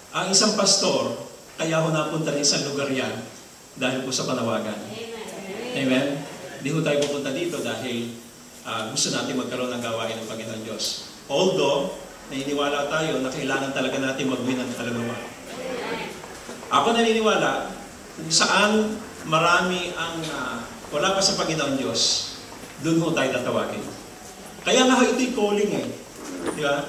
Ang isang pastor, kaya ho napunta rin sa lugar yan dahil po sa panawagan. Amen? Hindi ho tayo pupunta dito dahil gusto natin magkaroon ng gawain ng Panginoon Diyos. Although, naniniwala tayo na kailangan talaga natin mag-win ng kaluluwa. Ako naniniwala kung saan marami ang wala pa sa Panginoon Diyos, doon ho tayo tatawagin. Kaya nga ho ito'y calling eh. Di ba?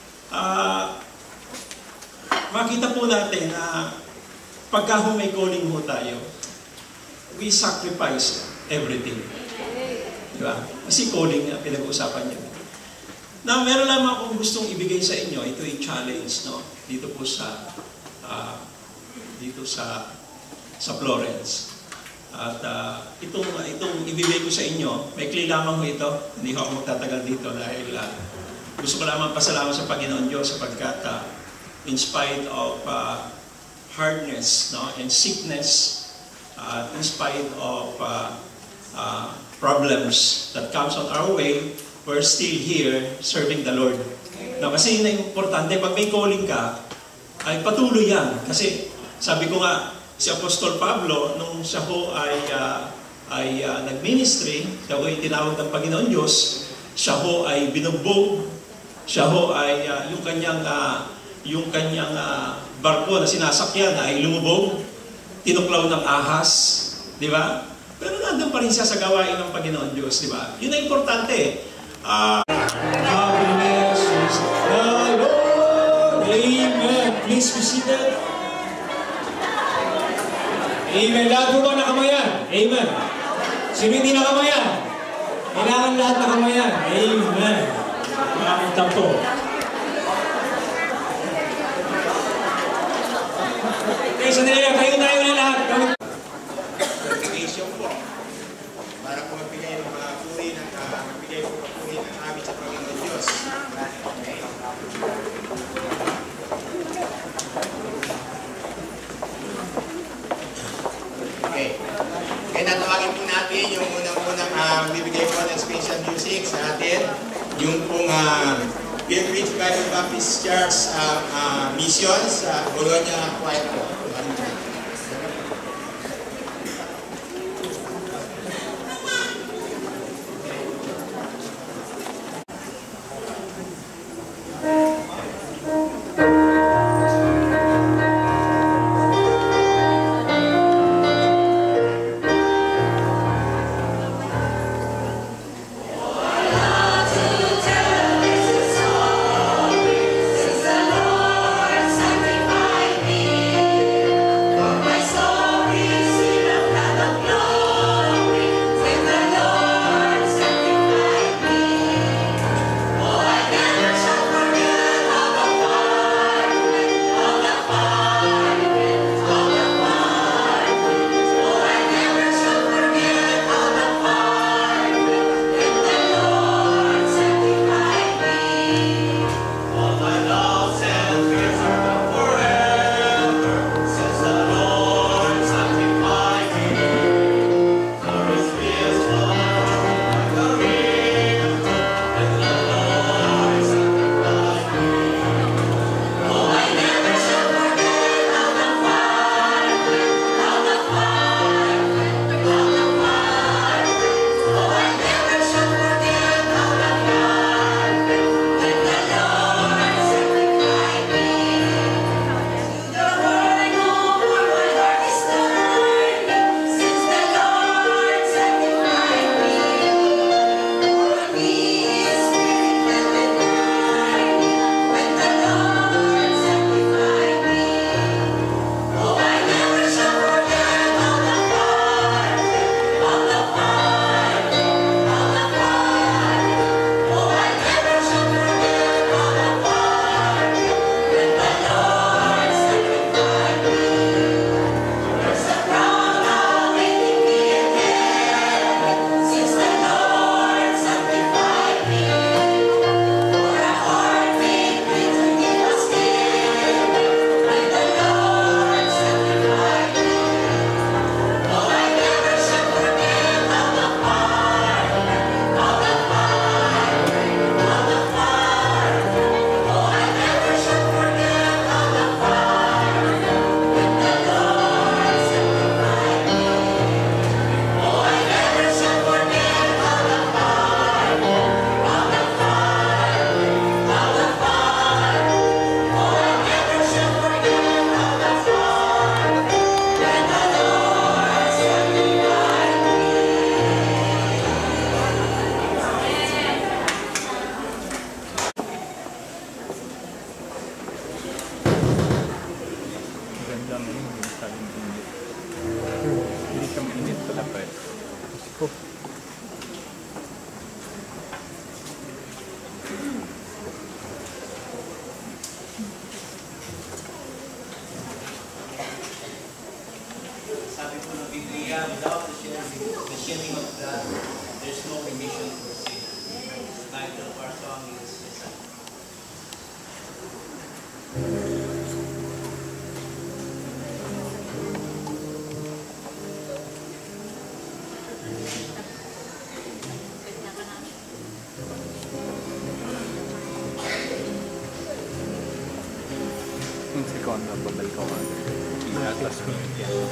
Makita po natin na pagka ho may calling ho tayo, we sacrifice everything. Di ba? Kasi calling na pinag-uusapan niyo. Now, meron lamang akong gustong ibigay sa inyo. Ito ay challenge, no? Dito po sa Florence. At itong ibigay ko sa inyo, maikli lamang ho ito. Hindi ho ako magtatagal dito dahil gusto ko lamang pasalamat sa Panginoon Diyos sapagkat in spite of hardness, no, and sickness, in spite of problems that comes on our way, we're still here serving the Lord. No, kasi yun ang importante, pag may calling ka, ay patuloy yan. Kasi sabi ko nga, si Apostol Pablo, nung siya ho ay nag-ministry, siya ho ay tinawag ng Panginoon Diyos, siya ho ay binugbog, siya ho ay yung kanyang barko na sinasakyan ay lumubog, tinuklaw ng ahas, di ba? Pero nandun pa rin siya sa gawain ng Panginoon Diyos, di ba? Yun ang importante. Happiness is the Lord. Amen. Please be seated. Amen. Lahat po ba nakamayan? Amen. Sino hindi nakamayan? Kailangan lahat nakamayan. Amen. Maraming tampo. Okay, sandali lang. Kayo tayo na lahat. Meditation po. Para po magbigay ng puri ng amin sa Panginoon Diyos. Okay. Kaya natawagin po natin yung unang bibigay po ng special music sa atin. Yung pong Pilgrimage Bible Baptist Church Mission sa Bologna, Choir po. Since the Lord sanctified me. lang yun, hindi masyadong init. Hindi siya mainit pala pa. Oh. Sabi po ng Biblia, without the shedding of blood, there's no remission for sin. The title of our song is Messiah. Yung sekondo, babalik ako. Atlas ko yung piano.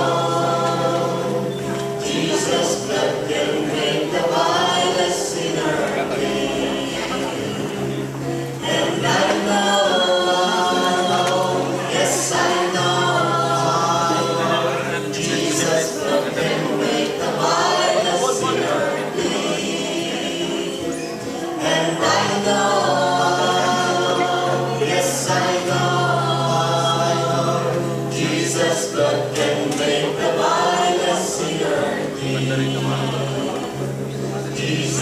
Jesus' blood can make the vilest sinner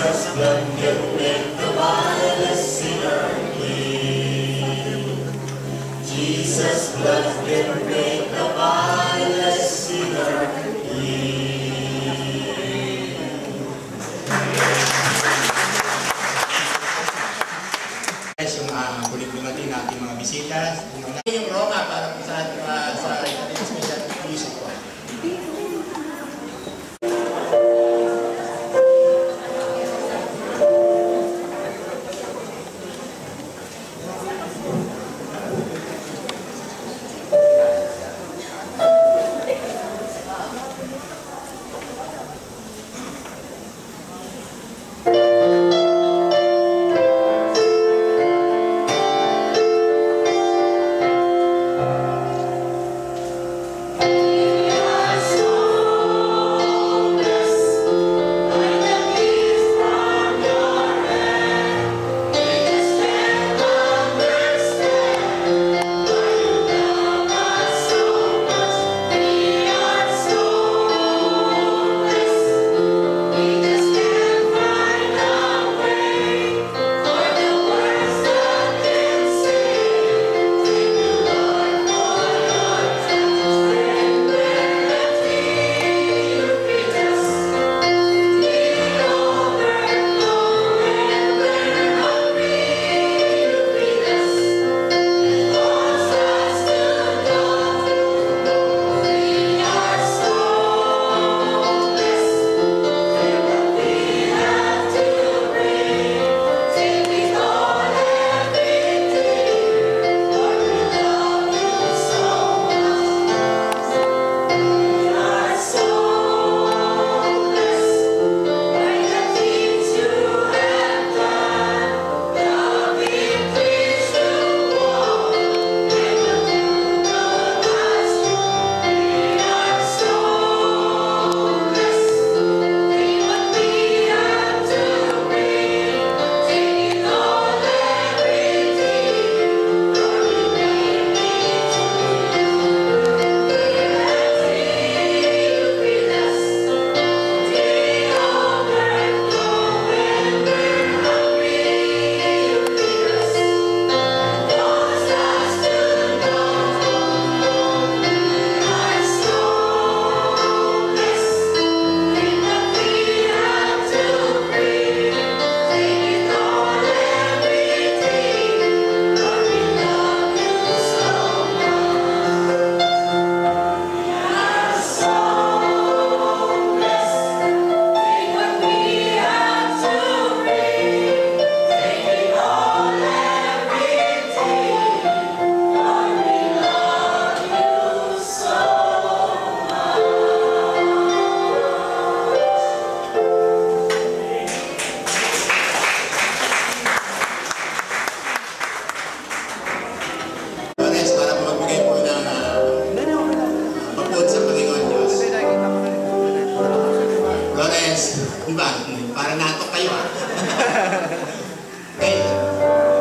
Yung kulit dumating natin mga bisita. Yung Roma para po sa special music po. Diba? Para nato kayo ah. Okay.